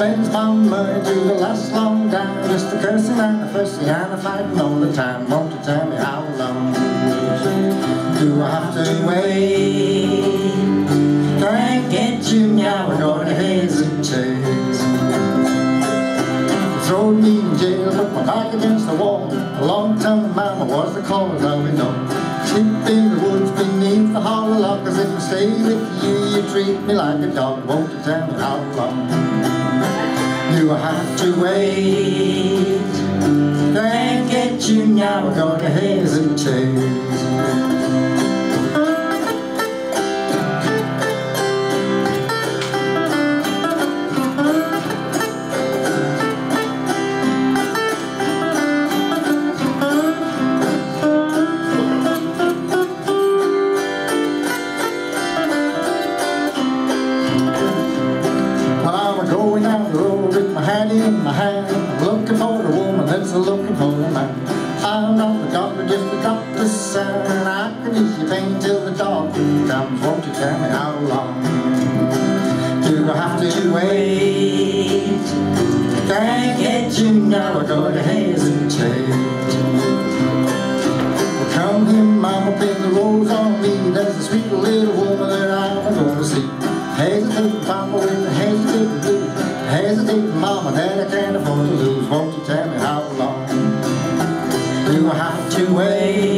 spends my money to the last long time, just a cursing and a fussing and a fighting all the time. Won't you tell me how long do I have to wait? Can't get you now, we're gonna hesitate. Throw me in jail, put my back against the wall. A long time mama was the cause of it all. Sleep in the woods beneath the hollow log, 'cause if I stay with you, you treat me like a dog. Won't you tell me how long do I have to wait? Can't get you now, we're gonna hesitate. Going down the road with my hat in my hand, looking for a woman that's looking for a man. Found out the doctor just to drop the sign. I can ease your pain till the doctor comes. Won't you tell me how long do I have to wait? Can't get you now, we're gonna hesitate. Well, come here, mama, pin the rose on me. That's the sweet little woman that I'm gonna see. Hesitate, papa, with the hesitate blue. Hesitate, mama, that I can't afford to lose. Won't you tell me how long do I have to wait?